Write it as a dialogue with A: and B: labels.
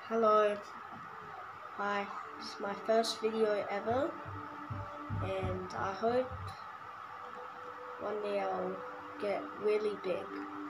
A: Hello, hi, this is my first video ever, and I hope one day I'll get really big.